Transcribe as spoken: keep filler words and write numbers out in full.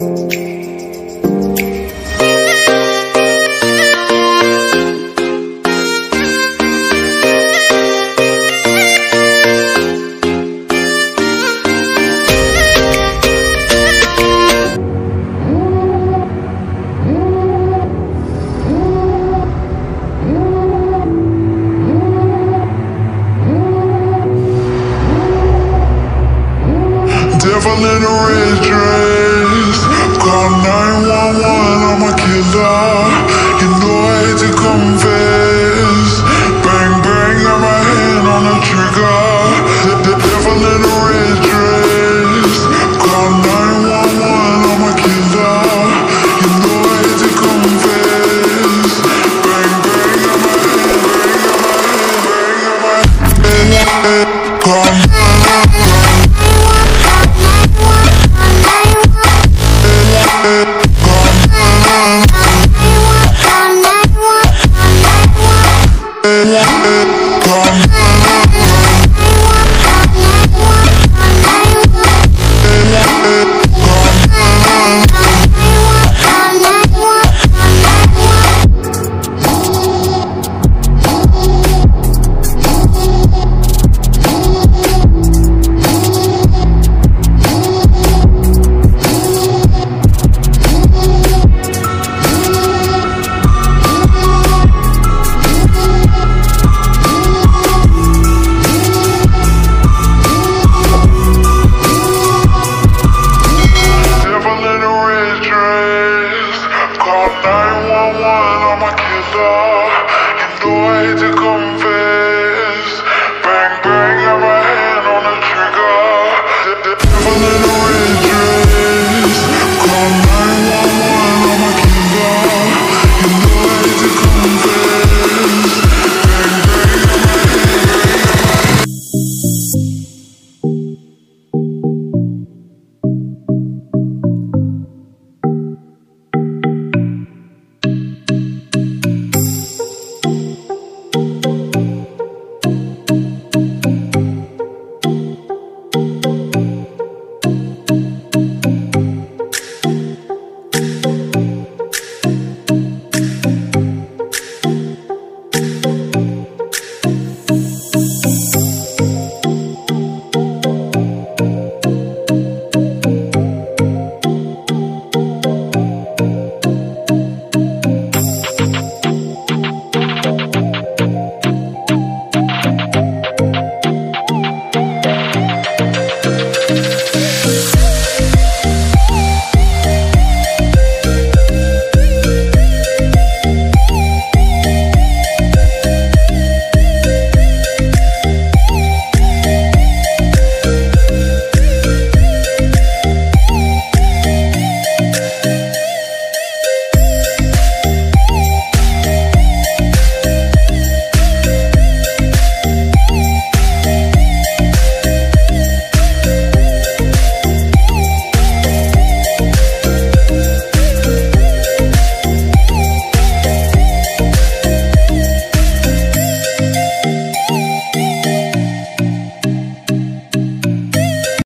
Devil in a red dress, call nine one one, I'm a killer. You know I hate to confess. Bang bang, got my hand on the trigger. The, the devil in a red dress, call nine one one, I'm a killer. You know I hate to confess. Bang bang, got my hand, bang, got my hand, bang, got my hand. Call nine one one, I'm a killer.